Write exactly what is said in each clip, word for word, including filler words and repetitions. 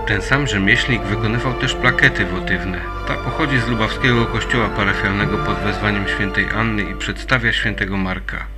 Ten sam rzemieślnik wykonywał też plakiety wotywne. Ta pochodzi z lubawskiego kościoła parafialnego pod wezwaniem świętej Anny i przedstawia świętego Marka.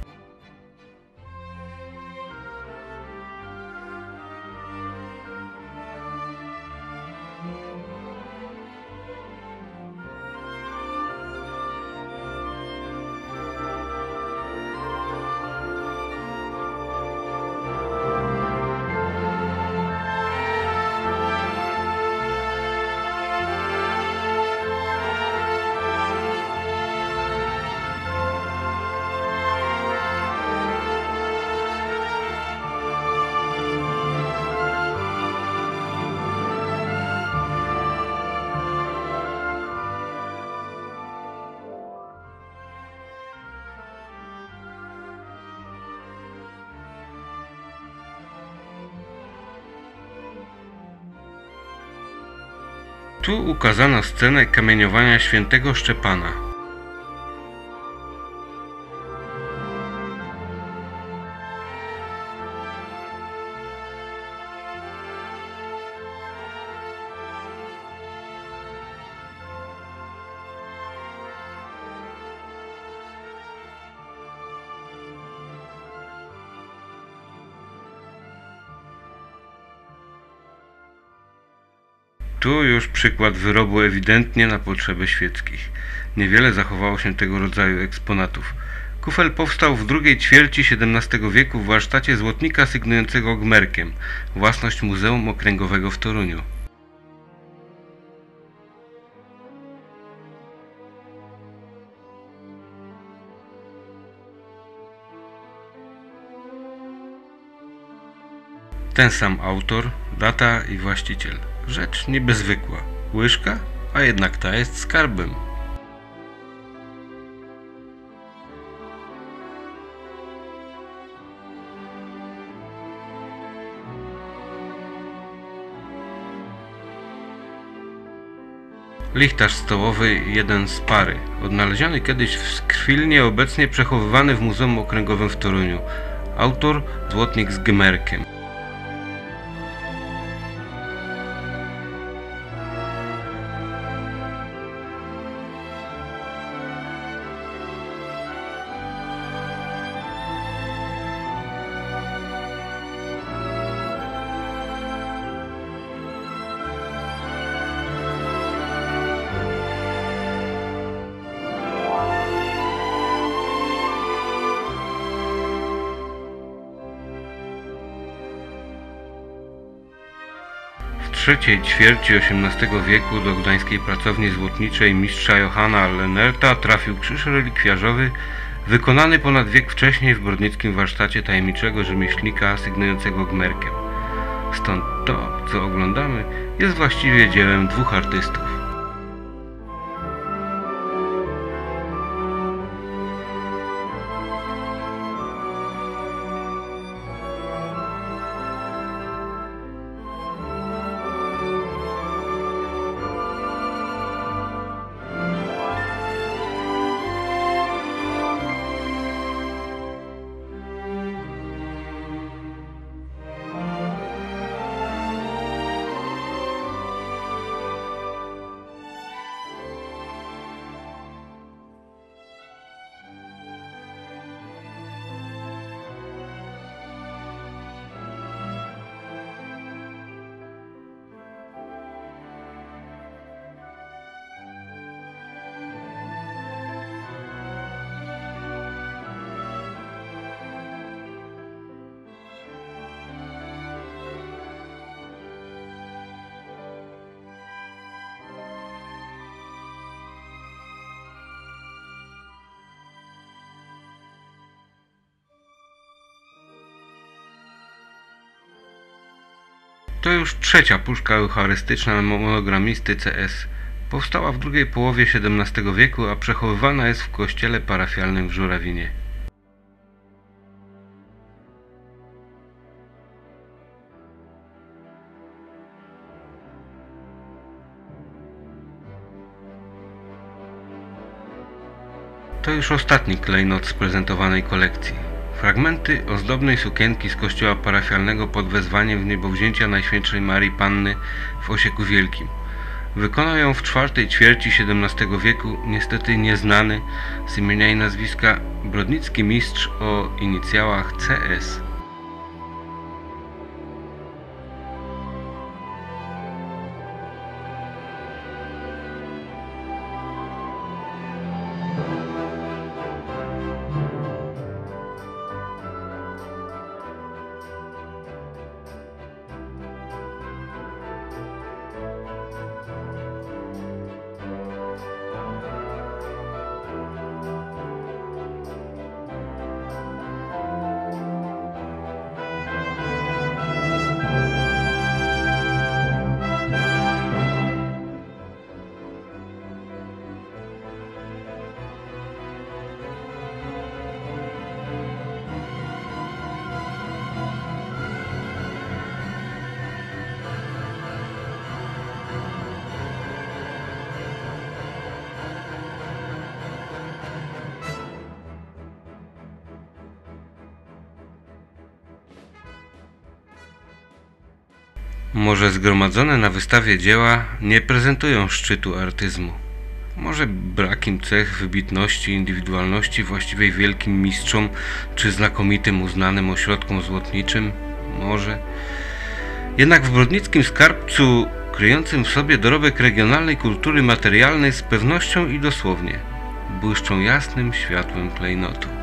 Tu ukazano scenę kamieniowania świętego Szczepana. Tu już przykład wyrobu ewidentnie na potrzeby świeckich. Niewiele zachowało się tego rodzaju eksponatów. Kufel powstał w drugiej ćwierci siedemnastego wieku w warsztacie złotnika sygnującego gmerkiem, własność Muzeum Okręgowego w Toruniu. Ten sam autor, data i właściciel. Rzecz niby zwykła. Łyżka, a jednak ta jest skarbem. Lichtarz stołowy jeden z pary, odnaleziony kiedyś w Skrwilnie, obecnie przechowywany w Muzeum Okręgowym w Toruniu. Autor złotnik z gmerkiem. W trzeciej ćwierci osiemnastego wieku do gdańskiej pracowni złotniczej mistrza Johanna Lennerta trafił krzyż relikwiarzowy wykonany ponad wiek wcześniej w brodnickim warsztacie tajemniczego rzemieślnika sygnującego gmerkiem. Stąd to, co oglądamy, jest właściwie dziełem dwóch artystów. To już trzecia puszka eucharystyczna monogramisty C S. Powstała w drugiej połowie siedemnastego wieku, a przechowywana jest w kościele parafialnym w Żurawinie. To już ostatni klejnot z prezentowanej kolekcji. Fragmenty ozdobnej sukienki z kościoła parafialnego pod wezwaniem w niebowzięcia Najświętszej Marii Panny w Osieku Wielkim. Wykonał ją w czwartej ćwierci siedemnastego wieku niestety nieznany z imienia i nazwiska brodnicki mistrz o inicjałach C S. Może zgromadzone na wystawie dzieła nie prezentują szczytu artyzmu. Może brak im cech wybitności, indywidualności właściwej wielkim mistrzom czy znakomitym uznanym ośrodkom złotniczym? Może. Jednak w brodnickim skarbcu, kryjącym w sobie dorobek regionalnej kultury materialnej, z pewnością i dosłownie błyszczą jasnym światłem klejnotu.